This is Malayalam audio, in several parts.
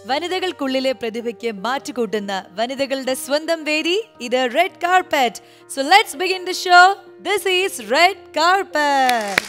വനിതകൾക്കുള്ളിലെ പ്രതിഭയ്ക്ക് മാറ്റുകൂട്ടുന്ന വനിതകളുടെ സ്വന്തം വേദി ഇത് red carpet. So let's begin the show. This is red carpet.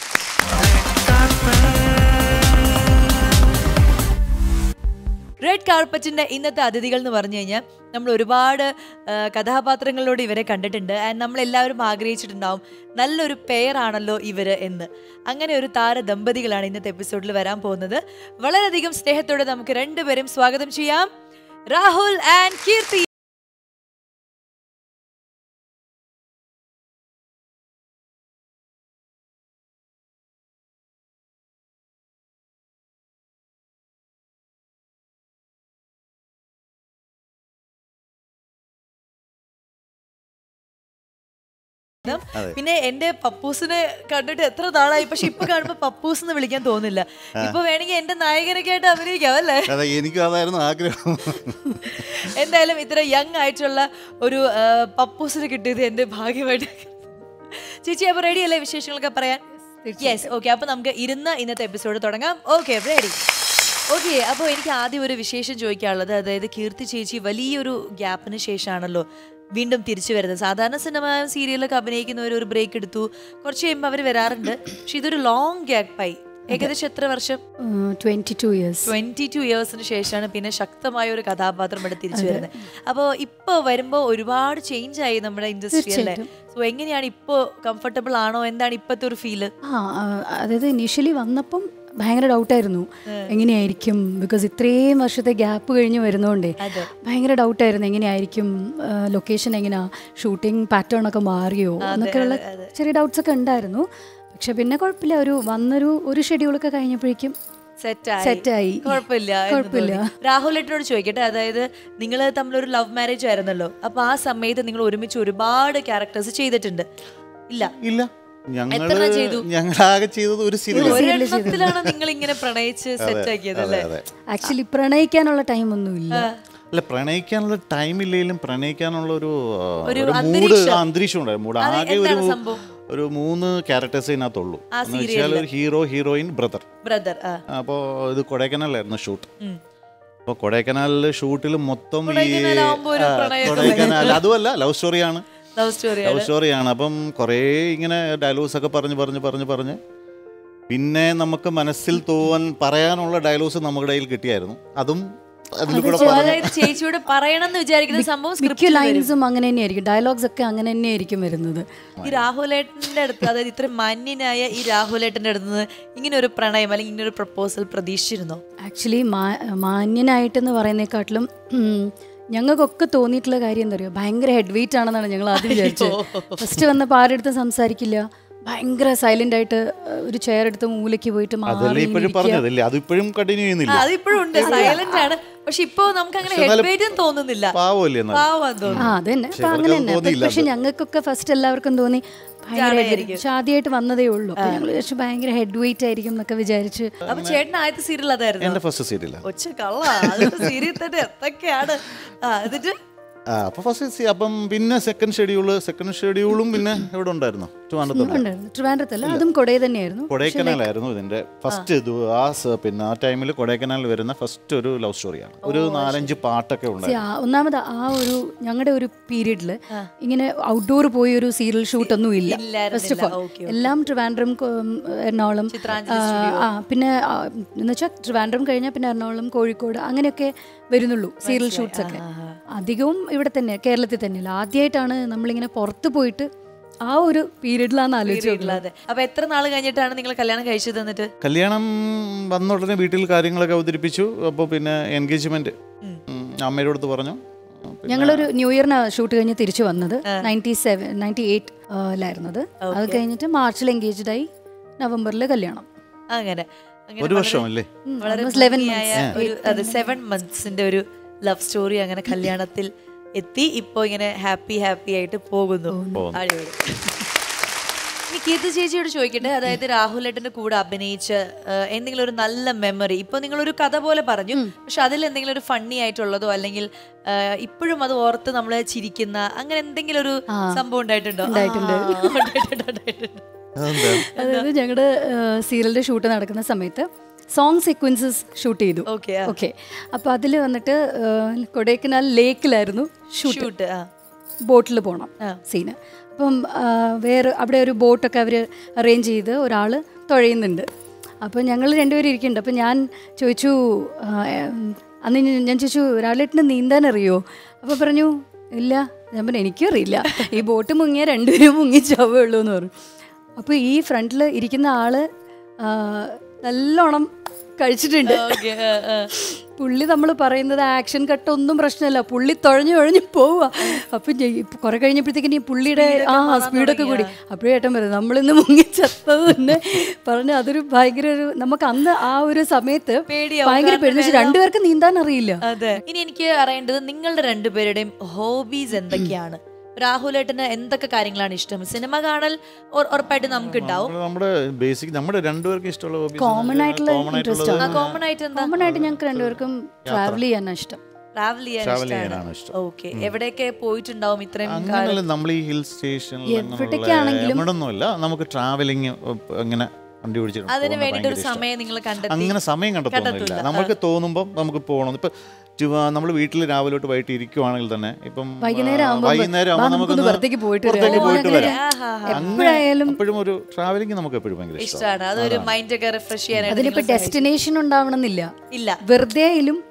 Red കാർപ്പറ്റിന്റെ ഇന്നത്തെ അതിഥികൾ എന്ന് പറഞ്ഞു കഴിഞ്ഞാൽ നമ്മൾ ഒരുപാട് കഥാപാത്രങ്ങളിലൂടെ ഇവരെ കണ്ടിട്ടുണ്ട്. ആൻഡ് നമ്മളെല്ലാവരും ആഗ്രഹിച്ചിട്ടുണ്ടാവും നല്ലൊരു പെയറാണല്ലോ ഇവര് എന്ന്. അങ്ങനെ ഒരു താര ദമ്പതികളാണ് ഇന്നത്തെ എപ്പിസോഡിൽ വരാൻ പോകുന്നത്. വളരെയധികം സ്നേഹത്തോടെ നമുക്ക് രണ്ടുപേരും സ്വാഗതം ചെയ്യാം. രാഹുൽ ആൻഡ് കീർത്തി. പിന്നെ എന്റെ പപ്പൂസിനെ കണ്ടിട്ട് എത്ര നാളായി, പക്ഷെ ഇപ്പൊ കാണുമ്പോ പപ്പൂസ് എന്ന് വിളിക്കാൻ തോന്നില്ല. ഇപ്പൊ വേണമെങ്കിൽ എന്റെ നായകനൊക്കെ ആയിട്ട് അഭിനയിക്കാം അല്ലേ? എനിക്ക് അതായിരുന്നു ആഗ്രഹം. എന്തായാലും ഇത്ര യങ് ആയിട്ടുള്ള ഒരു പപ്പൂസിനെ കിട്ടിയത് എന്റെ ഭാഗ്യമായിട്ട്. ചേച്ചി അപ്പൊ റെഡി അല്ലേ വിശേഷങ്ങളൊക്കെ പറയാൻ? Yes, okay. അപ്പൊ നമുക്ക് ഇരുന്ന് ഇന്നത്തെ എപ്പിസോഡ് തുടങ്ങാം. Okay, ready. ഓക്കെ, അപ്പോൾ എനിക്ക് ആദ്യം ഒരു വിശേഷം ചോദിക്കാനുള്ളത്, അതായത് കീർത്തി ചേച്ചി വലിയൊരു ഗ്യാപ്പിന് ശേഷമാണല്ലോ വീണ്ടും തിരിച്ചു വരുന്നത്. സാധാരണ സിനിമ സീരിയലൊക്കെ അഭിനയിക്കുന്നവർ ഒരു ബ്രേക്ക് എടുത്തു, കുറച്ച് കഴിയുമ്പോൾ അവർ വരാറുണ്ട്. പക്ഷെ ഇതൊരു ലോങ് ഗ്യാപ്പായി. ഏകദേശം എത്ര വർഷം? 22 ഇയേഴ്സിന് ശേഷമാണ് പിന്നെ ശക്തമായ ഒരു കഥാപാത്രം ഇവിടെ തിരിച്ചു വരുന്നത്. അപ്പോൾ ഇപ്പോൾ വരുമ്പോൾ ഒരുപാട് ചേഞ്ച് ആയി നമ്മുടെ ഇൻഡസ്ട്രി അല്ലേ? സോ എങ്ങനെയാണ് ഇപ്പോൾ? കംഫർട്ടബിൾ ആണോ? എന്താണ് ഇപ്പോഴത്തെ ഒരു ഫീല്? അതായത് ഇനീഷ്യലി വന്നപ്പം ഭയങ്കര ഡൗട്ടായിരുന്നു എങ്ങനെയായിരിക്കും. ബിക്കോസ് ഇത്രയും വർഷത്തെ ഗ്യാപ്പ് കഴിഞ്ഞ് വരുന്നതുകൊണ്ടേ ഭയങ്കര ഡൗട്ടായിരുന്നു എങ്ങനെയായിരിക്കും, ലൊക്കേഷൻ എങ്ങനെയാ, ഷൂട്ടിംഗ് പാറ്റേൺ ഒക്കെ മാറിയോ എന്നൊക്കെയുള്ള ചെറിയ ഡൗട്ട്സ് ഒക്കെ ഉണ്ടായിരുന്നു. പക്ഷെ പിന്നെ കുഴപ്പമില്ല, ഒരു ഷെഡ്യൂളൊക്കെ കഴിഞ്ഞപ്പോഴേക്കും സെറ്റായി. കുഴപ്പമില്ല. രാഹുലേട്ടനോട് ചോദിക്കട്ടെ, അതായത് നിങ്ങൾ തമ്മിലൊരു ലവ് മാരേജ് ആയിരുന്നല്ലോ, അപ്പൊ ആ സമയത്ത് നിങ്ങൾ ഒരുമിച്ച് ഒരുപാട് ക്യാരക്ടേഴ്സ് ചെയ്തിട്ടുണ്ട് ഇല്ല? ഞങ്ങളാകെ ചെയ്തത് ഒരു സീരിയലാണ്. നിങ്ങൾ ഇങ്ങനെ പ്രണയിച്ച് സെറ്റ് ആക്കിയതല്ലേ? ആക്ച്വലി പ്രണയിക്കാനുള്ള ടൈം ഒന്നുമില്ല. അല്ല, പ്രണയിക്കാനുള്ള ടൈം ഇല്ലെങ്കിലും പ്രണയിക്കാനുള്ള ഒരു മൂഡ്, അന്തരീക്ഷം ഉണ്ടായിരുന്നു. ആകെ ഒരു 3 ക്യാരക്ടേഴ്സ് ഇതിനകത്തുള്ളൂ. ഒരു ഹീറോ, ഹീറോയിൻ, ബ്രദർ. അപ്പോൾ ഇത് കൊടൈക്കനാലായിരുന്നു ഷൂട്ട്. അപ്പോൾ കൊടൈക്കനാലിലെ ഷൂട്ടിൽ മൊത്തം ഈ കൊടൈക്കനാൽ, അതുമല്ല ലവ് സ്റ്റോറിയാണ്. അപ്പം കുറേ ഇങ്ങനെ ഡയലോഗ്സ് ഒക്കെ പറഞ്ഞ് പിന്നെ നമുക്ക് മനസ്സിൽ പറയാനുള്ള ഡയലോഗ്സ് നമ്മുടെ കയ്യിൽ കിട്ടിയായിരുന്നു. അതും ചേച്ചിയോട് പറയണമെന്ന് വിചാരിക്കുന്ന സംഭവം മിക്ക ലൈൻസും അങ്ങനെ തന്നെയായിരിക്കും, ഡയലോഗ്സ് ഒക്കെ അങ്ങനെ തന്നെയായിരിക്കും വരുന്നത്. ഈ രാഹുലേട്ടന്റെ അടുത്ത്, അതായത് ഇത്ര മാന്യനായ ഈ രാഹുലേട്ടന്റെ അടുത്ത് ഇങ്ങനെ ഒരു പ്രണയം അല്ലെങ്കിൽ ഇങ്ങനെ ഒരു പ്രപ്പോസൽ പ്രതീക്ഷിച്ചിരുന്നോ? ആക്ച്വലി മാന്യനായിട്ടെന്ന് പറയുന്നതിനെക്കാട്ടിലും ഞങ്ങൾക്കൊക്കെ തോന്നിയിട്ടുള്ള കാര്യം എന്താ പറയുക, ഭയങ്കര ഹെഡ് വെയിറ്റ് ആണെന്നാണ് ഞങ്ങൾ ആദ്യം വിചാരിച്ചത്. ഫസ്റ്റ് വന്നപ്പോൾ ആരുടെ അടുത്തും സംസാരിക്കില്ല, ഭയങ്കര സൈലന്റ് ആയിട്ട് ഒരു ചെയർ എടുത്ത് മൂലയ്ക്ക് പോയിട്ട് പക്ഷെ ഞങ്ങൾക്കൊക്കെ ഫസ്റ്റ് എല്ലാവർക്കും തോന്നി ആദ്യമായിട്ട് വന്നതേ ഉള്ളൂ. ഭയങ്കര ഹെഡ് വെയിറ്റ് ആയിരിക്കും എന്നൊക്കെ വിചാരിച്ച്. അപ്പൊ ചേട്ടൻ ആദ്യത്തെ സീരിയൽ അതായിരുന്നു? അപ്പം പിന്നെ സെക്കൻഡ് ഷെഡ്യൂളും പിന്നെ എവിടെ ഉണ്ടായിരുന്നു? ട്രിവാൻഡ്രത്തല്ല, അതും കൊടൈക്കനാലായിരുന്നു ഇതിന്റെ ഫസ്റ്റ്. പിന്നെ ആ ടൈമിൽ കൊടൈക്കനാലിൽ വരുന്ന ഫസ്റ്റ് ഒരു ലവ് സ്റ്റോറിയാണ്. ഒരു 4-5 പാട്ടൊക്കെ ഉണ്ടായിരുന്നു. ഒന്നാമത് ആ ഒരു ഞങ്ങളുടെ ഒരു പീരീഡില് ഇങ്ങനെ ഔട്ട്ഡോർ പോയി ഒരു സീരിയൽ ഷൂട്ട് ഒന്നും ഇല്ല. ഫസ്റ്റ് ഓഫ് ഓൾ എല്ലാം ട്രിവാൻഡ്രം, എറണാകുളം, പിന്നെ എന്ന് വെച്ചാൽ ട്രിവാൻഡ്രം കഴിഞ്ഞാൽ പിന്നെ എറണാകുളം, കോഴിക്കോട് അങ്ങനെയൊക്കെ വരുന്നുള്ളൂ സീരിയൽ ഷൂട്ട്സ് ഒക്കെ. അധികവും ഇവിടെ തന്നെ, കേരളത്തിൽ തന്നെയല്ല. ആദ്യമായിട്ടാണ് നമ്മളിങ്ങനെ പുറത്ത് പോയിട്ട് ആ ഒരു പീരീഡിലാണ് ആലോചിച്ചത്. അപ്പൊ എത്ര നാൾ കഴിഞ്ഞിട്ടാണ് നിങ്ങൾ കല്യാണം കഴിച്ചത്? എന്നിട്ട് കല്യാണം വന്ന ഉടനെ വീട്ടിൽ കാര്യങ്ങളൊക്കെ അവതരിപ്പിച്ചു. അപ്പോൾ പിന്നെ എൻഗേജ്മെന്റ് അമ്മയുടെ അടുത്ത് പറഞ്ഞു. ഞങ്ങളൊരു ന്യൂ ഇയറിന് ഷൂട്ട് കഴിഞ്ഞ് തിരിച്ചു വന്നത് 98 അത് കഴിഞ്ഞിട്ട് മാർച്ചിൽ എൻഗേജ്ഡ് ആയി, നവംബറിൽ കല്യാണം. അങ്ങനെ ഒരു വർഷമല്ലേ? 7 monthsന്റെ ഒരു ലവ് സ്റ്റോറി അങ്ങനെ കല്യാണത്തിൽ എത്തി. ഇപ്പൊ ഇങ്ങനെ ഹാപ്പി ആയിട്ട് പോകുന്നു. അടിപൊളി. ഇനി കീർത്തി ചേച്ചിയോട് ചോദിക്കട്ടെ, അതായത് രാഹുലേട്ടന്റെ കൂടെ അഭിനയിച്ച എന്തെങ്കിലും ഒരു നല്ല മെമ്മറി, ഇപ്പൊ നിങ്ങളൊരു കഥ പോലെ പറഞ്ഞു, പക്ഷെ അതിൽ എന്തെങ്കിലും ഒരു ഫണ്ണി ആയിട്ടുള്ളതോ അല്ലെങ്കിൽ ഇപ്പോഴും അത് ഓർത്ത് നമ്മള് ചിരിക്കുന്ന അങ്ങനെ എന്തെങ്കിലും ഒരു സംഭവം ഉണ്ടായിട്ടുണ്ടോ? അതായത് ഞങ്ങളുടെ സീരിയലിന്റെ ഷൂട്ട് നടക്കുന്ന സമയത്ത് സോങ് സീക്വൻസസ് ഷൂട്ട് ചെയ്തു. ഓക്കെ, അപ്പോൾ അതിൽ വന്നിട്ട് കൊടൈക്കനാൽ ലേക്കിലായിരുന്നു ഷൂട്ട്. ബോട്ടിൽ പോകണം സീന്. അപ്പം അവിടെ ഒരു ബോട്ടൊക്കെ അവർ അറേഞ്ച് ചെയ്ത് ഒരാൾ തുഴയുന്നുണ്ട്. അപ്പോൾ ഞങ്ങൾ രണ്ടുപേരും ഇരിക്കുന്നുണ്ട്. അപ്പോൾ ഞാൻ ചോദിച്ചു, അന്ന് ഞാൻ ചോദിച്ചു ഒരാളേട്ടിന് നീന്താൻ അറിയോ? അപ്പോൾ പറഞ്ഞു ഇല്ല. ഞാൻ പറഞ്ഞു എനിക്കും അറിയില്ല, ഈ ബോട്ട് മുങ്ങിയാൽ രണ്ടുപേരും മുങ്ങി ചാവുള്ളൂ എന്ന് പറഞ്ഞു. അപ്പോൾ ഈ ഫ്രണ്ടിൽ ഇരിക്കുന്ന ആള് നല്ലോണം കഴിച്ചിട്ടുണ്ട്. പുള്ളി നമ്മൾ പറയുന്നത് ആക്ഷൻ കട്ടൊന്നും പ്രശ്നമല്ല, പുള്ളി തുഴഞ്ഞു പോവുക. അപ്പം കുറെ കഴിഞ്ഞപ്പോഴത്തേക്കും ഈ പുള്ളിയുടെ സ്പീഡൊക്കെ കൂടി. അപ്പോഴേ ഏട്ടൻ പറയുന്നത് നമ്മളിന്ന് മുങ്ങിച്ചത്തത് തന്നെ പറഞ്ഞു. അതൊരു ഭയങ്കര ഒരു നമുക്ക് അന്ന് ആ ഒരു സമയത്ത് ഭയങ്കര പേടി. രണ്ടുപേർക്ക് നീന്താൻ അറിയില്ല. അതെ. ഇനി എനിക്ക് അറിയേണ്ടത് നിങ്ങളുടെ രണ്ടുപേരുടെയും ഹോബീസ് എന്തൊക്കെയാണ്? രാഹുലേട്ടന് എന്തൊക്കെ കാര്യങ്ങളാണ് ഇഷ്ടം? സിനിമ കാണൽ ഉറപ്പായിട്ട് നമുക്ക് ഉണ്ടാവും. നമ്മുടെ രണ്ടുപേർക്കും ഇഷ്ടമുള്ള കോമൺ ആയിട്ട് ഞങ്ങൾക്ക് രണ്ടുപേർക്കും ട്രാവൽ ചെയ്യാനാണ് ഇഷ്ടം. ട്രാവൽ ചെയ്യാനാണ് ഇഷ്ടം. ഓക്കെ, എവിടെയൊക്കെ പോയിട്ടുണ്ടാവും ഇത്രയും കാലം? നമ്മൾ ഈ ഹിൽ സ്റ്റേഷനിൽ നമുക്ക് ട്രാവലിംഗ് അങ്ങനെ അതിന് വേണ്ടിട്ട് ഒരു സമയം നിങ്ങൾ അങ്ങനെ സമയം കണ്ടെത്തുന്നില്ല. നമുക്ക് തോന്നുമ്പോൾ നമുക്ക് പോകണം. ഇപ്പൊ നമ്മൾ വീട്ടിൽ രാവിലെ തൊട്ട് വൈകിട്ട് ഇരിക്കുവാണെങ്കിൽ തന്നെ ഇപ്പം വൈകുന്നേരം എപ്പോഴും ഒരു ട്രാവലിംഗ് നമുക്ക് എപ്പോഴും ഭയങ്കര ഇഷ്ടമാണ്. അതൊരു മൈൻഡ് ഒക്കെ റിഫ്രഷ് ചെയ്യാനായിട്ട്. അതിനിപ്പോ ഡെസ്റ്റിനേഷൻ ഉണ്ടാവണമെന്നില്ല, വെറുതെ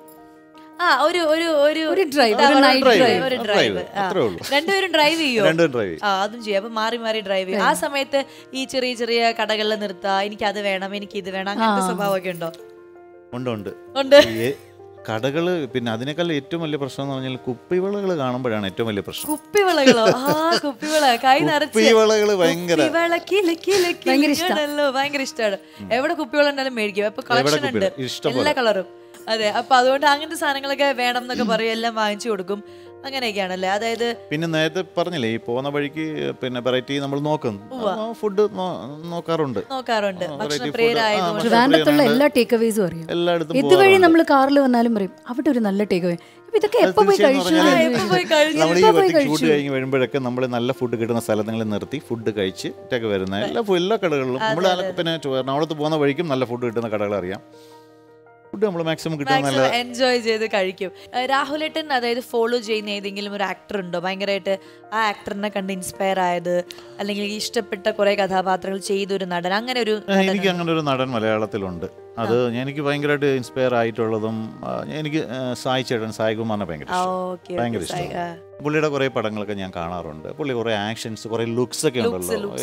രണ്ടുപേരും ഡ്രൈവ് ചെയ്യോ? അതും ചെയ്യും. അപ്പൊ മാറി മാറി ഡ്രൈവ് ചെയ്യും. ആ സമയത്ത് ഈ ചെറിയ ചെറിയ കടകളിൽ നിർത്താ, എനിക്ക് അത് വേണം, എനിക്ക് ഇത് വേണം, അങ്ങനത്തെ സ്വഭാവമൊക്കെ ഉണ്ടോ? ഉണ്ട്. കടകള്. പിന്നെ അതിനേക്കാൾ ഏറ്റവും വലിയ പ്രശ്നം എന്ന് പറഞ്ഞാൽ കുപ്പിവളകൾ കാണുമ്പോഴാണ് ഏറ്റവും വലിയ പ്രശ്നം. കുപ്പിവളകളോ? കുപ്പിവളകള് ഭയങ്കര ഇഷ്ടമാണ്. എവിടെ കുപ്പിവള ഉണ്ടായാലും മേടിക്കും. അപ്പൊ കളക്ഷൻ ഉണ്ട് എല്ലാ കളറും. അതെ, അപ്പൊ അതുകൊണ്ട് അങ്ങനത്തെ സാധനങ്ങളൊക്കെ വേണം എന്നൊക്കെ പറയും, എല്ലാം വാങ്ങിച്ചു കൊടുക്കും. അങ്ങനെയൊക്കെയാണല്ലേ? അതായത് പിന്നെ നേരത്തെ പറഞ്ഞില്ലേ, ഈ പോകുന്ന വഴിക്ക് പിന്നെ വെറൈറ്റി നമ്മൾ ഫുഡ് നോക്കാറുണ്ട്. ട്രിവാൻഡ്രത്തുള്ള എല്ലാ ടേക്ക് അവേസും അറിയാം. ഇതുവഴി നമ്മൾ കാറിൽ വന്നാലും പറയും അവിടെ ഒരു നല്ല ടേക്ക് അവേ. ഇതൊക്കെ എപ്പോ പോയി കഴിച്ചു? നമ്മൾ ഈ ഷൂട്ട് കഴിഞ്ഞ് വരുമ്പോഴൊക്കെ നമ്മൾ നല്ല ഫുഡ് കിട്ടുന്ന സ്ഥലങ്ങളിൽ നിർത്തി ഫുഡ് കഴിച്ചിട്ടൊക്കെ വരുന്ന എല്ലാ കടകളിലും നമ്മൾ പിന്നെ എറണാകുളത്ത് പോകുന്ന വഴിക്കും നല്ല ഫുഡ് കിട്ടുന്ന കടകൾ അറിയാം. എൻജോയ് ചെയ്ത് കഴിക്കും. രാഹുലേട്ടൻ അതായത് ഫോളോ ചെയ്യുന്ന ഏതെങ്കിലും ഒരു ആക്ടർ ഉണ്ടോ ഭയങ്കരമായിട്ട് ആ ആക്ടറിനെ കണ്ട് ഇൻസ്പയർ ആയത്, അല്ലെങ്കിൽ ഇഷ്ടപ്പെട്ട കുറെ കഥാപാത്രങ്ങൾ ചെയ്തൊരു നടൻ? അങ്ങനെ ഒരു എനിക്ക് അങ്ങനെ ഒരു നടൻ മലയാളത്തിലുണ്ട്. അത് എനിക്ക് ഭയങ്കരമായിട്ട് ഇൻസ്പയർ ആയിട്ടുള്ളതും എനിക്ക് സായികുമാറിനെ ഭയങ്കര ഇഷ്ടമാണ്. പുള്ളിയുടെ കുറെ പടങ്ങളൊക്കെ ഞാൻ കാണാറുണ്ട്. പുള്ളി കുറെ ആക്ഷൻസ്, കുറെ ലുക്സ് ഒക്കെ ഉണ്ടല്ലോ.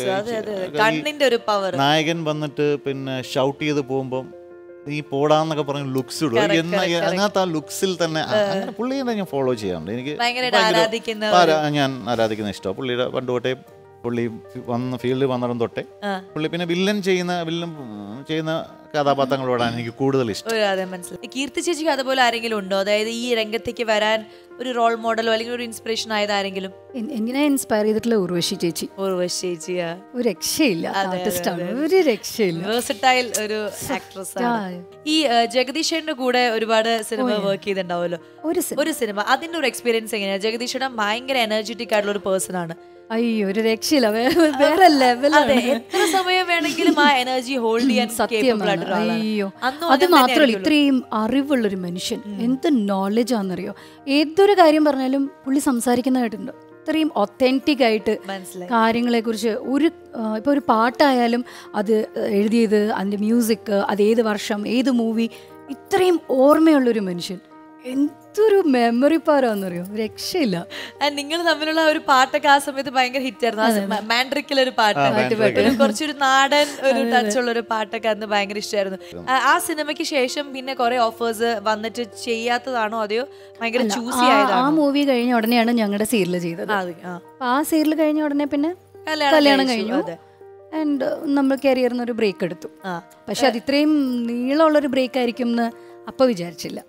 നായകൻ വന്നിട്ട് പിന്നെ ഷൗട്ട് ചെയ്ത് പോകുമ്പോൾ നീ പോടാന്നൊക്കെ പറഞ്ഞ ലുക്സ് ഇടും. അതിനകത്ത് ആ ലുക്സിൽ തന്നെ അങ്ങനെ പുള്ളിയെ ഞാൻ ഫോളോ ചെയ്യാറുണ്ട്. എനിക്ക് ഞാൻ ആരാധിക്കുന്ന ഇഷ്ടമാണ് പുള്ളിയുടെ. പണ്ട് തൊട്ടേ പുള്ളി ഫീൽഡിൽ വന്നിടം തൊട്ടേ പുള്ളി പിന്നെ വില്ലൻ ചെയ്യുന്ന കഥാപാത്രങ്ങളോടാണ് എനിക്ക് കൂടുതൽ ഇഷ്ടം. കീർത്തി ചേച്ചിക്ക് അതുപോലെ ആരെങ്കിലും ഉണ്ടോ? അതായത് ഈ രംഗത്തേക്ക് വരാൻ ഒരു റോൾ മോഡലോ അല്ലെങ്കിൽ ഒരു ഇൻസ്പിറേഷൻ ആയത് ആരെങ്കിലും? എങ്ങനെ ഇൻസ്പയർ ചെയ്തിട്ടുള്ള ഉർവശി ചേച്ചി. ഒരു രക്ഷയില്ല, ഒരു രക്ഷയില്ല, വേഴ്സറ്റൈൽ ഒരു ആക്ട്രസ് ആണ്. ഈ ജഗദീഷേട്ടന്റെ കൂടെ ഒരുപാട് സിനിമ വർക്ക് ചെയ്തിട്ടുണ്ടാവുമല്ലോ, ഒരു സിനിമ, അതിന്റെ ഒരു എക്സ്പീരിയൻസ് എങ്ങനെയാ? ജഗദീഷേട്ടൻ ഭയങ്കര എനർജറ്റിക് ആയിട്ടുള്ള ഒരു പേഴ്സൺ ആണ്. അയ്യോ, ഒരു രക്ഷയില്ല, വേറെ ലെവലാണ്. എത്ര സമയം വേണമെങ്കിലും ആ എനർജി ഹോൾഡ് ചെയ്യാൻ സത്യമാണ്. അയ്യോ, അത് മാത്രമല്ല ഇത്രയും അറിവുള്ളൊരു മനുഷ്യൻ, എന്ത് നോളജ് ആണെന്നറിയോ. ഏതൊരു കാര്യം പറഞ്ഞാലും പുള്ളി സംസാരിക്കുന്നതായിട്ടുണ്ട്. ഇത്രയും ഒത്തൻറ്റിക് ആയിട്ട് കാര്യങ്ങളെ കുറിച്ച് ഇപ്പൊ ഒരു പാട്ടായാലും അത് എഴുതിയത്, അതിന്റെ മ്യൂസിക്, അത് ഏത് വർഷം, ഏത് മൂവി, ഇത്രയും ഓർമ്മയുള്ളൊരു മനുഷ്യൻ. എന്തൊരു മെമ്മറി പാരാന്നറിയോ, രക്ഷയില്ല. നിങ്ങൾ തമ്മിലുള്ള ഒരു പാട്ടൊക്കെ ആ സമയത്ത് ഭയങ്കര ഹിറ്റ് ആയിരുന്നു. മാൻഡ്രിക്കിലൊരു പാട്ട്, കുറച്ചൊരു നാടൻ ഒരു ടച്ചുള്ള ഒരു പാട്ടൊക്കെ അന്ന് ഭയങ്കര ഇഷ്ടമായിരുന്നു. ആ സിനിമയ്ക്ക് ശേഷം പിന്നെ കുറെ ഓഫേഴ്സ് വന്നിട്ട് ചെയ്യാത്തതാണോ അതെയോ ഭയങ്കര ചൂസി ആയതാണോ? ആ മൂവി കഴിഞ്ഞ ഉടനെയാണ് ഞങ്ങളുടെ സീരിയൽ ചെയ്തത്. ആ സീരിയൽ കഴിഞ്ഞ ഉടനെ പിന്നെ കല്യാണം കഴിഞ്ഞു. ആൻഡ് നമ്മൾ കരിയറിന് ഒരു ബ്രേക്ക് എടുത്തു. പക്ഷെ അത് ഇത്രയും നീളമുള്ളൊരു ബ്രേക്ക് ആയിരിക്കും എന്ന് അപ്പൊ വിചാരിച്ചില്ല.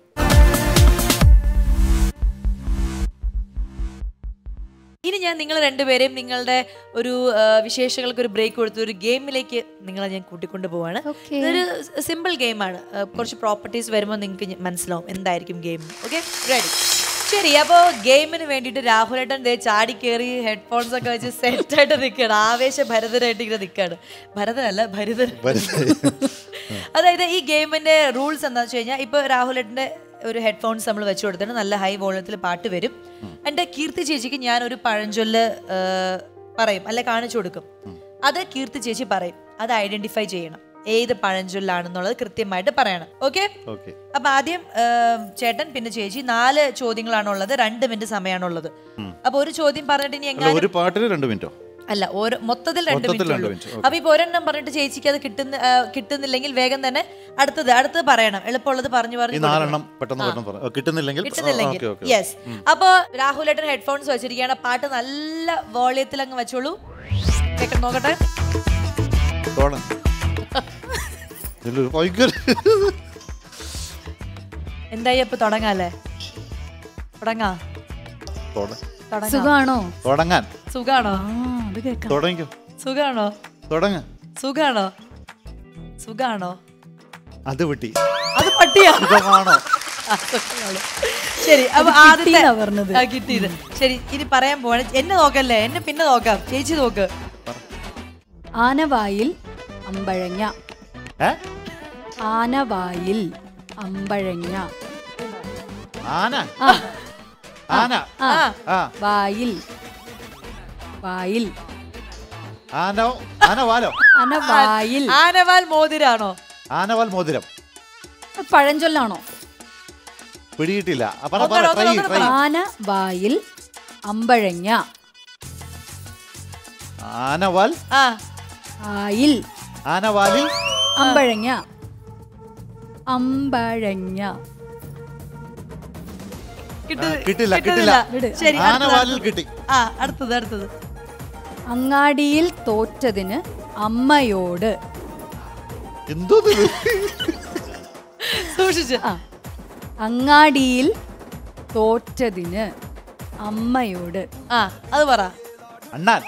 ഇനി ഞാൻ നിങ്ങൾ രണ്ടുപേരെയും നിങ്ങളുടെ ഒരു വിശേഷങ്ങൾക്ക് ഒരു ബ്രേക്ക് കൊടുത്ത് ഒരു ഗെയിമിലേക്ക് നിങ്ങളെ ഞാൻ കൂട്ടിക്കൊണ്ടു പോവാണ്. ഇതൊരു സിമ്പിൾ ഗെയിമാണ്. കുറച്ച് പ്രോപ്പർട്ടീസ് വരുമ്പോൾ നിങ്ങൾക്ക് മനസ്സിലാവും എന്തായിരിക്കും ഗെയിം. Okay, ready? ശരി, അപ്പോൾ ഗെയിമിന് വേണ്ടിയിട്ട് രാഹുലേട്ടൻ ചാടി കയറി ഹെഡ്ഫോൺസ് ഒക്കെ വെച്ച് സെറ്റായിട്ട് നിൽക്കുകയാണ്, ആവേശഭരിതനായിട്ട് ഇങ്ങനെ നിൽക്കുകയാണ്. ഭരതനല്ല, ഭരിതൻ. അതായത് അതായത് ഈ ഗെയിമിന്റെ റൂൾസ് എന്താണെന്ന് വെച്ച് കഴിഞ്ഞാൽ ഇപ്പൊ രാഹുലേട്ടന്റെ ഒരു ഹെഡ്ഫോൺസ് നമ്മൾ വെച്ചു കൊടുത്തിട്ട് നല്ല ഹൈ വോളിയത്തിൽ പാട്ട് വരും. എന്റെ കീർത്തി ചേച്ചിക്ക് ഞാൻ ഒരു പഴഞ്ചൊല്ല് പറയും, അല്ലെ കാണിച്ചു കൊടുക്കും. അത് കീർത്തി ചേച്ചി പറയും, അത് ഐഡന്റിഫൈ ചെയ്യണം ഏത് പഴഞ്ചൊല്ലാണെന്നുള്ളത് കൃത്യമായിട്ട് പറയണം. ഓക്കെ? അപ്പൊ ആദ്യം ചേട്ടൻ പിന്നെ ചേച്ചി 4 ചോദ്യങ്ങളാണുള്ളത്. 2 മിനിറ്റ് സമയമാണുള്ളത്. അപ്പൊ ഒരു ചോദ്യം പറഞ്ഞിട്ട് ഇനി എങ്ങനെ ഒരു പാട്ടിന് 2 മിനിറ്റോ അല്ല, മൊത്തത്തിൽ 2 മിനിറ്റ്. അപ്പൊ ഇപ്പൊ ഒരെണ്ണം പറഞ്ഞിട്ട് ചേച്ചിക്ക് അത് കിട്ടുന്നില്ലെങ്കിൽ വേഗം തന്നെ അടുത്തത് പറയണം. എളുപ്പമുള്ളത് പറഞ്ഞു കിട്ടുന്നില്ലെങ്കിൽ. യെസ്. അപ്പൊ രാഹുലേട്ടൻ ഹെഡ്ഫോൺസ് വെച്ചിരിക്കുകയാണ്. പാട്ട് നല്ല വോളിയത്തിൽ അങ്ങ് വെച്ചോളൂ. കേൾക്കാൻ നോക്കട്ടെ. എന്തായി അപ്പൊ തുടങ്ങാല്ലേ? തുടങ്ങാം. സുഖാണോ? തുടങ്ങാൻ സുഖാണോ? തുടങ്ങിക്കോ. സുഖാണോ? തുടങ്ങ. സുഖാണോ? സുഖാണോ? അത് വിട്ടി അത് പട്ടിയാ. ശരി, അപ്പൊ ആദ്യത്തെ കിട്ടിയത്. ശരി, ഇനി പറയാൻ പോവാണ്. എന്നെ നോക്കല്ലേ, എന്നെ പിന്നെ നോക്കാം. ചേച്ചി നോക്ക്. ആനവായിൽ അമ്പഴങ്ങ. ആനവായിൽ അമ്പഴങ്ങ. ആന ആന വായിൽ വായിൽ ആനവാലോ? ആനവായിൽ. ആനവാൽ മോതിരാണോ? ആനവാൽ മോതിരം പഴഞ്ചൊല്ലാണോ? പിടിയിട്ടില്ല. ആനവായിൽ അമ്പഴങ്ങ. ആനവാൽ ആയിൽ. ആനവാലിൽ അമ്പഴങ്ങ. അമ്പഴങ്ങ. കിട്ടില്ല. ആനവാലിൽ കിട്ടി. അടുത്തത്. അങ്ങാടിയിൽ തോറ്റതിന് അമ്മയോട്. എന്തോ സൂക്ഷിച്ച്. അങ്ങാടിയിൽ തോറ്റതിന് അമ്മയോട്. അത് പറ. അണ്ണാൻ.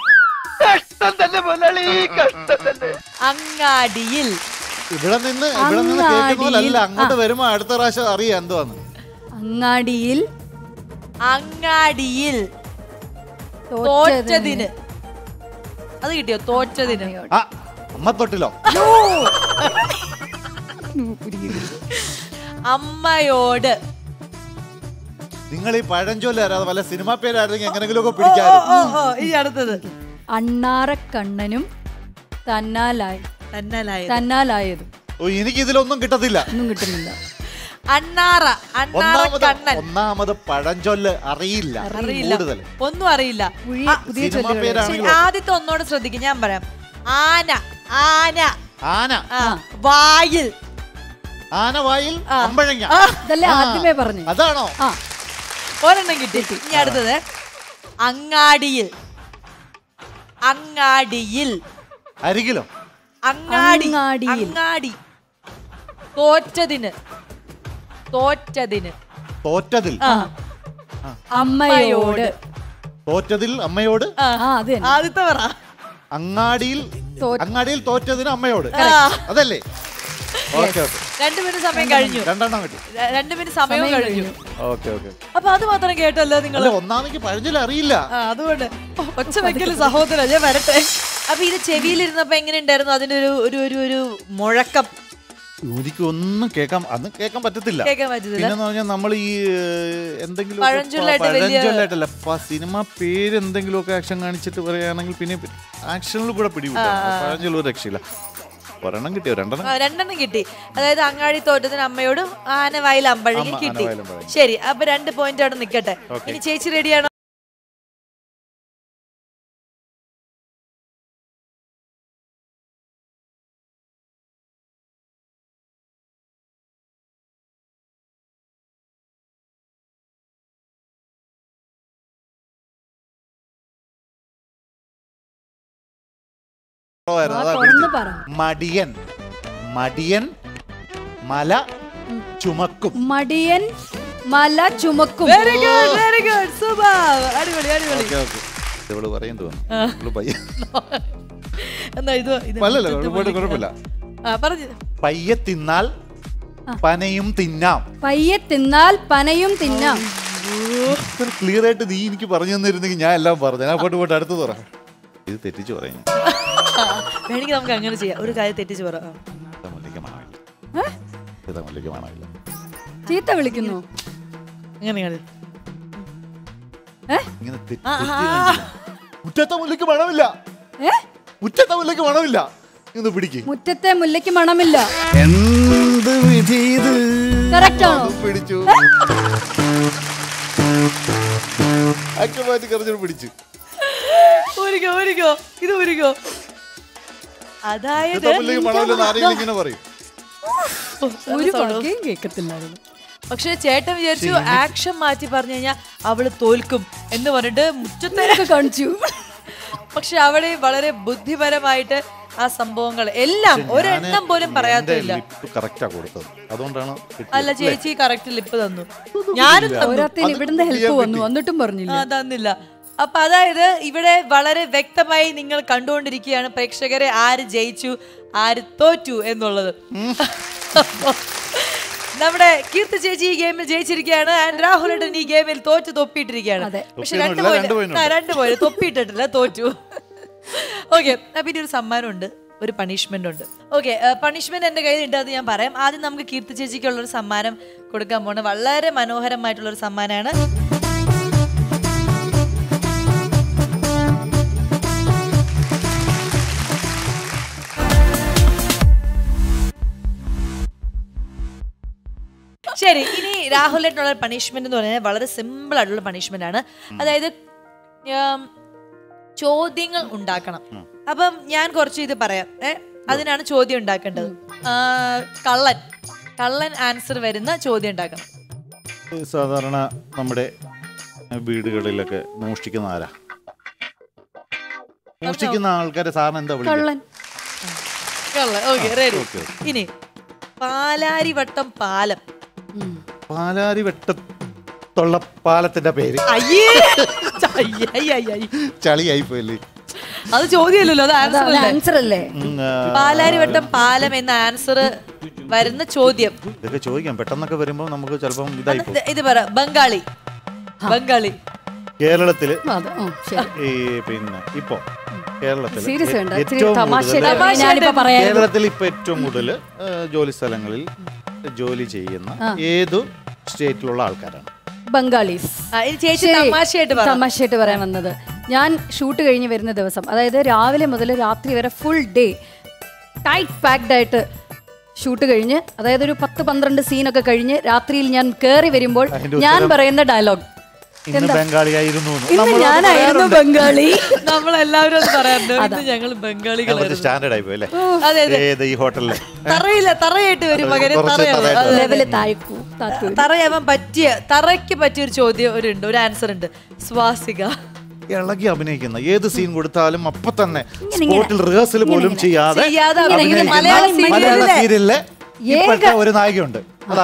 അങ്ങാടിയിൽ. ഇവിടെ നിന്ന് കേൾക്കുന്നതല്ല, അങ്ങോട്ട് വരുമ്പോ അടുത്ത പ്രാവശ്യം അറിയാം എന്തുവാന്ന്. അങ്ങാടിയിൽ തോറ്റതിന്. അത് കിട്ടിയോ? തോറ്റതിന്. അമ്മ തൊട്ടിലോ? അമ്മയോട്. നിങ്ങൾ ഈ പഴഞ്ചൊല്ലാതെ വല്ല സിനിമാ പേരായിരുന്നെങ്കിൽ എങ്ങനെങ്കിലും ഒക്കെ പിടിക്കാറ്. ഈ അടുത്തത്. അണ്ണാറക്കണ്ണനും തന്നാലായതും. എനിക്ക് ഇതിലൊന്നും കിട്ടത്തില്ല. ഒന്നും കിട്ടുന്നില്ല. ഒന്നാമത് പഴഞ്ചൊല്ല് അറിയില്ല. ഒന്നും അറിയില്ല. ആദ്യത്തെ ഒന്നോട് ശ്രദ്ധിക്കും. ഞാൻ പറയാം. ആന ആന ആന വായിൽ. ആനവായിൽ അമ്പഴങ്ങ. ഇതല്ലേ ആദ്യമേ പറഞ്ഞു? അതാണോ? ഒരെണ്ണം കിട്ടി. ഇനി അടുത്തത്. അങ്ങാടിയിൽ. അരികിലോ? അങ്ങാടി. തോറ്റതിന്. തോറ്റതിൽ അമ്മയോട്. തോറ്റതിൽ അമ്മയോട്. ആദ്യത്തെ പറ. അങ്ങാടിയിൽ തോറ്റതിന് അമ്മയോട്. അതല്ലേ? 2 മിനിറ്റ് സമയം കഴിഞ്ഞു. 2 മിനിറ്റ് സമയം കഴിഞ്ഞു. അപ്പൊ അത് മാത്രം കേട്ടല്ലോ നിങ്ങൾ. ഒന്നാമത് പഴഞ്ചൊല്ല് അറിയില്ല, അതുകൊണ്ട് ഒച്ച വെക്കല് സഹോദരൻ. ഞാൻ വരട്ടെ. അപ്പൊ ഇത് ചെവിയിലിരുന്നപ്പോ എങ്ങനെ ഉണ്ടായിരുന്നു അതിന്റെ ഒരു മുഴക്കം? എനിക്ക് ഒന്നും കേൾക്കാൻ പറ്റത്തില്ല. പിന്നെന്ന് പറഞ്ഞാൽ നമ്മൾ ഈ എന്തെങ്കിലും പഴഞ്ചൊല്ലായിട്ടല്ല, സിനിമ പേര് എന്തെങ്കിലും ഒക്കെ ആക്ഷൻ കാണിച്ചിട്ട് പറയുകയാണെങ്കിൽ പിന്നെ ആക്ഷനിൽ കൂടെ പിടികൂട്ടാം. പഴഞ്ചൊല്ല ഒരു രക്ഷയില്ല. ഒരെണ്ണം കിട്ടിയോ? രണ്ടെണ്ണം കിട്ടി. അതായത് അങ്ങാടി തോറ്റതിന് അമ്മയോടും ആനവായിൽ അമ്പഴങ്ങി കിട്ടി. ശരി, അപ്പൊ 2 പോയിന്റ് അവിടെ നിക്കട്ടെ. ഇനി ചേച്ചി റെഡിയാണോ? മടിയൻ. മടിയൻ മല ചുമക്കും. മടിയൻ മല ചുമക്കും. Very good. സൂപ്പർ. അടിപൊളി. ഇവള് പറയും തോന്നുന്നു. പയ്യെ തിന്നാൽ പനയും തിന്നാം. ക്ലിയർ ആയിട്ട് നീ എനിക്ക് പറഞ്ഞു തന്നിരുന്നെങ്കിൽ ഞാൻ എല്ലാം പറഞ്ഞു. ഞാൻ പോട്ട് അടുത്ത് തുറ. ഇത് തെറ്റിച്ചു പറയുന്നു. വേണമെങ്കിൽ നമുക്ക് അങ്ങനെ ചെയ്യാം. ഒരു കാര്യം തെറ്റിച്ചു പറ. മുല്ലയ്ക്ക് മണമില്ല. ചീത്ത വിളിക്കുന്നു. അങ്ങനെയാണ്. ഇങ്ങനെ മുറ്റത്തെ മുല്ലയ്ക്ക് മണമില്ല. മുറ്റത്തെ മുല്ലയ്ക്ക് മണമില്ല. ഇന്ന് പിടിക്ക്. മുറ്റത്തെ മുല്ലയ്ക്ക് മണമില്ല. എന്ത് വിധി ഇത്? കറക്റ്റ് ആണോ? പിടിച്ചു. അക്കമാറ്റി കറഞ്ഞു പിടിച്ചു. ഇത് ഒരുക്കോ. അതായത് ഇങ്ങനെ പറയും. ഒരു വാക്യം കേൾക്കത്തില്ലായിരുന്നു. പക്ഷെ ചേട്ടൻ വിചാരിച്ചു ആക്ഷൻ മാറ്റി പറഞ്ഞു കഴിഞ്ഞാൽ അവള് തോൽക്കും എന്ന് പറഞ്ഞിട്ട് മുറ്റത്തേക്ക് കാണിച്ചു. പക്ഷെ അവിടെ വളരെ ബുദ്ധിപരമായിട്ട് ആ സംഭവങ്ങൾ എല്ലാം ഒരെണ്ണം പോലും പറയാത്തില്ല. അല്ല ചേച്ചി കറക്റ്റ് ലിപ്പ് തന്നു. ഞാനും ഇവിടുന്ന് ഹെൽപ്പ് വന്നു എന്നിട്ടും പറഞ്ഞില്ല. തന്നില്ല. അപ്പൊ അതായത് ഇവിടെ വളരെ വ്യക്തമായി നിങ്ങൾ കണ്ടുകൊണ്ടിരിക്കുകയാണ് പ്രേക്ഷകരെ ആര് ജയിച്ചു ആര് തോറ്റു എന്നുള്ളത്. നമ്മുടെ കീർത്തി ചേച്ചി ഈ ഗെയിമിൽ ജയിച്ചിരിക്കുകയാണ്. ആൻഡ് രാഹുലേട്ടൻ ഈ ഗെയിമിൽ തോറ്റു തൊപ്പിയിട്ടിരിക്കുകയാണ്. പക്ഷെ 2 പോയിന്റ് തൊപ്പിയിട്ടിട്ടില്ല, തോറ്റു. ഓക്കെ, അപ്പൊ ഇനി ഒരു സമ്മാനമുണ്ട്, ഒരു പണിഷ്മെന്റ് ഉണ്ട്. ഓക്കെ, പണിഷ്മെന്റ് എന്റെ കയ്യിൽ ഉണ്ട്, അത് ഞാൻ പറയാം. ആദ്യം നമുക്ക് കീർത്തി ചേച്ചിക്കുള്ളൊരു സമ്മാനം കൊടുക്കാൻ പോണ്. വളരെ മനോഹരമായിട്ടുള്ളൊരു സമ്മാനമാണ്. ശരി, ഇനി രാഹുലിനുള്ള പണിഷ്മെന്റ് എന്ന് പറയുന്നത് വളരെ സിമ്പിൾ ആയിട്ടുള്ള പണിഷ്മെന്റ് ആണ്. അതായത് ചോദ്യങ്ങൾ ഉണ്ടാക്കണം. അപ്പം ഞാൻ കുറച്ച് ഇത് പറയാം. അതിനാണ് ചോദ്യം ഉണ്ടാക്കേണ്ടത്. കള്ളൻ ആൻസർ വരുന്ന ചോദ്യം ഉണ്ടാക്കണം. സാധാരണ നമ്മുടെ വീടുകളിലൊക്കെ മോഷ്ടിക്കുന്ന ആരാ? മോഷ്ടിക്കുന്ന ആൾക്കാരെ സാറിന് എന്താ കള്ളൻ. Okay, ready. ഇനി പാലാരിവട്ടം പാലം. പാലാരിവട്ടത്തുള്ള പാലത്തിന്റെ പേര് ചളിയായി പോയല്ലേ? അത് ചോദ്യമല്ലല്ലോ, അത് ആൻസർ അല്ലേ? പാലാരിവട്ടം പാലം എന്ന ആൻസർ വരുന്ന ചോദ്യം. ഇതൊക്കെ ചോദിക്കാം, പെട്ടെന്നൊക്കെ വരുമ്പോ നമുക്ക് ചിലപ്പം ഇത് പറ. ബംഗാളി. കേരളത്തില് ഈ പിന്നെ ഇപ്പൊ കേരളത്തിൽ ഇപ്പൊ ഏറ്റവും കൂടുതൽ ജോലി സ്ഥലങ്ങളിൽ ജോലി ചെയ്യുന്ന ഏതു സ്റ്റേറ്റിലുള്ള ആൾക്കാരാണ്? ബംഗാളീസ്. തമാശയായിട്ട് പറയാൻ വന്നത്, ഞാൻ ഷൂട്ട് കഴിഞ്ഞ് വരുന്ന ദിവസം, അതായത് രാവിലെ മുതൽ രാത്രി വരെ ഫുൾ ഡേ ടൈറ്റ് പാക്ഡ് ആയിട്ട് ഷൂട്ട് കഴിഞ്ഞ്, അതായത് ഒരു 10-12 സീനൊക്കെ കഴിഞ്ഞ് രാത്രിയിൽ ഞാൻ കയറി വരുമ്പോൾ ഞാൻ പറയുന്ന ഡയലോഗ്, ബംഗാളിയായിരുന്നു, ഞാനായിരുന്നു ബംഗാളി. നമ്മളെല്ലാവരും അത് പറയാറുണ്ട്, ഞങ്ങൾ ബംഗാളികളായിരുന്നു. തറയായിട്ട് വരും മകനെ. തറയാവാൻ പറ്റിയ, തറയ്ക്ക് പറ്റിയ ഒരു ചോദ്യം ഒരു ആൻസർ ഉണ്ട്. സ്വാസിക. ഇളകി അഭിനയിക്കുന്ന ഏത് സീൻ കൊടുത്താലും അപ്പൊ തന്നെ സ്പോട്ടിൽ റിഹേഴ്സൽ പോലും ചെയ്യാതെ മലയാള സീരിയലിലെ ഇപ്പോഴത്തെ ഒരു നായികയുണ്ട്.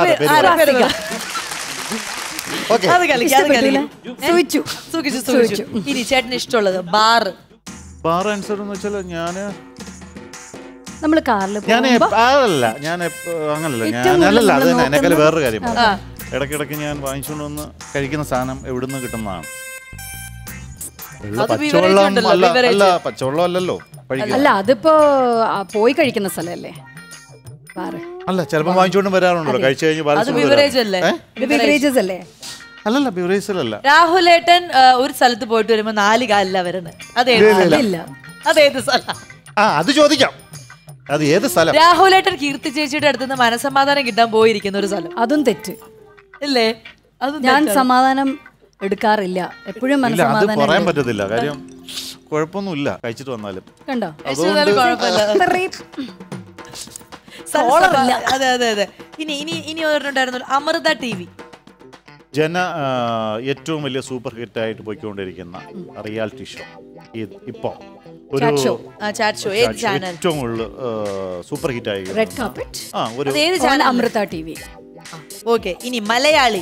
ഇനി ചേട്ടന് ഇഷ്ടമുള്ളത് ബാർ ആൻസർ എന്ന് വെച്ചാൽ ഞാന് നമ്മള് കാറിൽ അങ്ങനല്ല, അത് തന്നെ എന്നെക്കാൾ വേറൊരു കാര്യം. ഇടയ്ക്കിടയ്ക്ക് ഞാൻ വാങ്ങിച്ചുകൊണ്ട് വന്ന് കഴിക്കുന്ന സാധനം എവിടുന്ന് കിട്ടുന്നതാണ്. പച്ചവെള്ളം അല്ലല്ലോ, അല്ല അതിപ്പോ പോയി കഴിക്കുന്ന സ്ഥലല്ലേ അല്ല, ചിലപ്പോ വാങ്ങിച്ചുകൊണ്ട് വരാറുണ്ടല്ലോ, കഴിച്ചു കഴിഞ്ഞ്. അല്ലല്ല, ബിവറേജ്. രാഹുലേട്ടൻ ഒരു സ്ഥലത്ത് പോയിട്ട് വരുമ്പോ 4 കാലിലാ വരുന്നത്. അതേത് സ്ഥലം? അത് ചോദിക്കാം, അത് ഏത് സ്ഥലം? രാഹുലേട്ടൻ കീർത്തി ചേച്ചിയുടെ അടുത്തുനിന്ന് മനസമാധാനം കിട്ടാൻ പോയിരിക്കുന്ന ഒരു സ്ഥലം. അതും തെറ്റ് ഇല്ലേ? ഞാൻ സമാധാനം എടുക്കാറില്ല, എപ്പോഴും മനസ്സമാധാനം പറയാൻ പറ്റത്തില്ല. കാര്യം കുഴപ്പമൊന്നുമില്ല, കഴിച്ചിട്ട് വന്നാലും കണ്ടോ. അതെ. ഇനി ഒരെണ്ണുണ്ടായിരുന്നു, അമൃത TV. ഏറ്റവും വലിയ സൂപ്പർ ഹിറ്റ് ആയിട്ട് പോയിക്കൊണ്ടിരിക്കുന്ന റിയാലിറ്റി ഷോ ഇപ്പൊ ഏറ്റവും കൂടുതൽ സൂപ്പർ ഹിറ്റ് ആയി red carpet Amrita TV. Okay, ഇനി മലയാളി.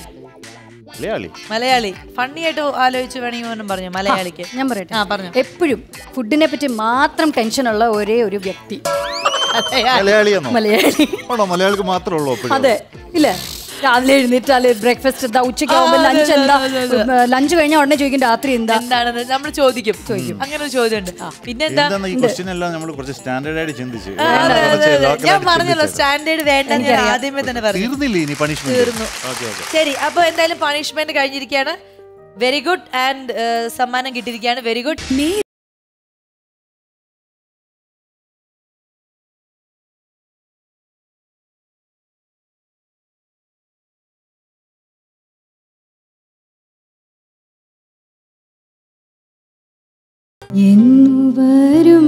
ഫണ്ണി ആയിട്ട് ആലോചിച്ച് വേണമെങ്കിൽ പറഞ്ഞു. മലയാളിക്ക് ഞാൻ പറയട്ടെ, എപ്പോഴും ഫുഡിനെ പറ്റി മാത്രം ടെൻഷനുള്ള ഒരേ ഒരു വ്യക്തി മലയാളിക്ക് മാത്രമേ ഉള്ളൂ. അതെ, ഇല്ല രാവിലെ എഴുന്നേറ്റാല് ബ്രേക്ക്ഫാസ്റ്റ് എന്താ, ഉച്ചയ്ക്ക് ആവുമ്പോൾ ലഞ്ച് എന്താ, ലഞ്ച് കഴിഞ്ഞാൽ ഉടനെ ചോദിക്കും രാത്രി എന്താണെന്ന് നമ്മൾ ചോദിക്കും. അങ്ങനെ ഒരു ചോദ്യം ഉണ്ട്. പിന്നെന്താ ഞാൻ പറഞ്ഞല്ലോ സ്റ്റാൻഡേർഡ് വേണ്ടെന്ന് ആദ്യമേ തന്നെ പറഞ്ഞു. ശരി, അപ്പൊ എന്തായാലും പണിഷ്മെന്റ് കഴിഞ്ഞിരിക്കുകയാണ്. Very good. ആൻഡ് സമ്മാനം കിട്ടിയിരിക്കുകയാണ്. Very good. എന്നുവരും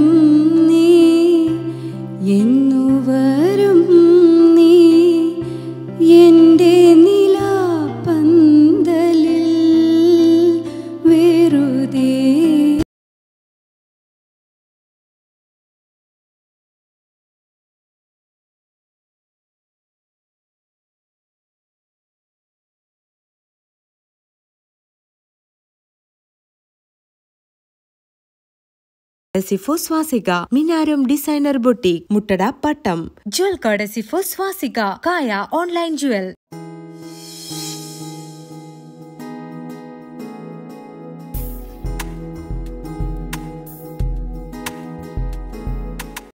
നീ എൻ്റെ നിലാപന്തലിൽ വെറുതെ. Courtesy Swastika, Minarum Designer Boutique, Muttada Pattam. Jewel courtesy for Swastika, Kaya Online Jewel.